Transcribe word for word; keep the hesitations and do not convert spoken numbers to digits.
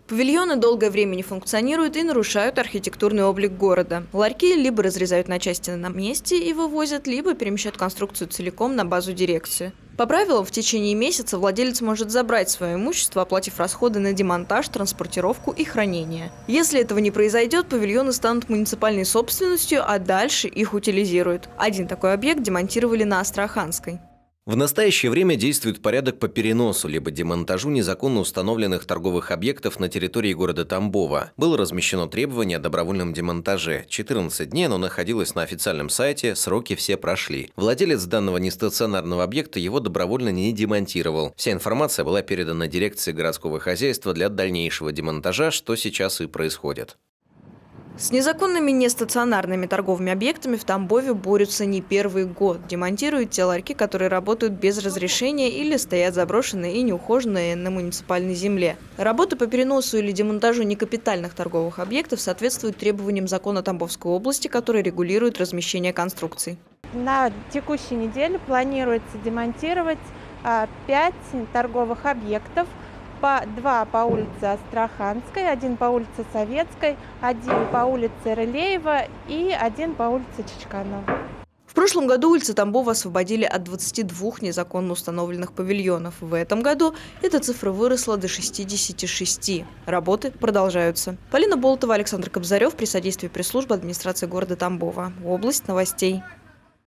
Павильоны долгое время не функционируют и нарушают архитектурный облик города. Ларьки либо разрезают на части на месте и вывозят, либо перемещают конструкцию целиком на базу дирекции. По правилам, в течение месяца владелец может забрать свое имущество, оплатив расходы на демонтаж, транспортировку и хранение. Если этого не произойдет, павильоны станут муниципальной собственностью, а дальше их утилизируют. Один такой объект демонтировали на Астраханской. В настоящее время действует порядок по переносу либо демонтажу незаконно установленных торговых объектов на территории города Тамбова. Было размещено требование о добровольном демонтаже. четырнадцать дней оно находилось на официальном сайте, сроки все прошли. Владелец данного нестационарного объекта его добровольно не демонтировал. Вся информация была передана дирекции городского хозяйства для дальнейшего демонтажа, что сейчас и происходит. С незаконными нестационарными торговыми объектами в Тамбове борются не первый год. Демонтируют те ларьки, которые работают без разрешения или стоят заброшенные и неухоженные на муниципальной земле. Работы по переносу или демонтажу некапитальных торговых объектов соответствуют требованиям закона Тамбовской области, который регулирует размещение конструкций. На текущей неделе планируется демонтировать пять торговых объектов. По, два по улице Астраханской, один по улице Советской, один по улице Рылеева и один по улице Чичканова. В прошлом году улицы Тамбова освободили от двадцати двух незаконно установленных павильонов. В этом году эта цифра выросла до шестидесяти шести. Работы продолжаются. Полина Болтова, Александр Кобзарев при содействии пресс-службы администрации города Тамбова. Область новостей.